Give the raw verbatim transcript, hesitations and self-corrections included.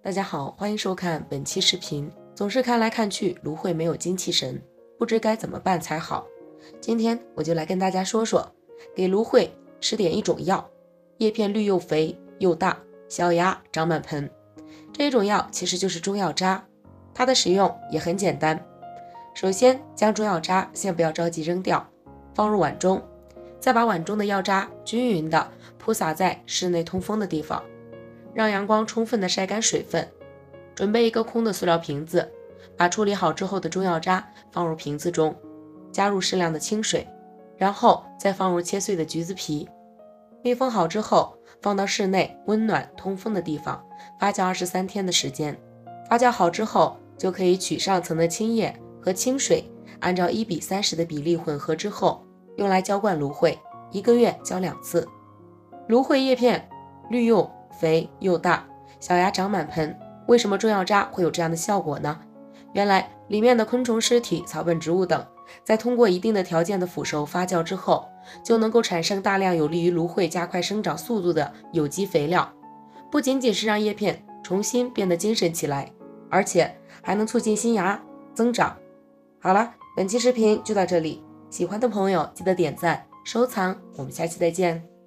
大家好，欢迎收看本期视频。总是看来看去，芦荟没有精气神，不知该怎么办才好。今天我就来跟大家说说，给芦荟吃点一种药，叶片绿又肥又大，小芽长满盆。这种药其实就是中药渣，它的使用也很简单。首先将中药渣先不要着急扔掉，放入碗中，再把碗中的药渣均匀地铺洒在室内通风的地方，让阳光充分地晒干水分。准备一个空的塑料瓶子，把处理好之后的中药渣放入瓶子中，加入适量的清水，然后再放入切碎的橘子皮。密封好之后，放到室内温暖通风的地方发酵二十三天的时间。发酵好之后，就可以取上层的青叶和清水，按照一比三十的比例混合之后，用来浇灌芦荟，一个月浇两次。芦荟叶片绿又肥又大，小芽长满盆。为什么中药渣会有这样的效果呢？原来里面的昆虫尸体、草本植物等，在通过一定的条件的腐熟发酵之后，就能够产生大量有利于芦荟加快生长速度的有机肥料，不仅仅是让叶片重新变得精神起来，而且还能促进新芽增长。好了，本期视频就到这里，喜欢的朋友记得点赞、收藏，我们下期再见。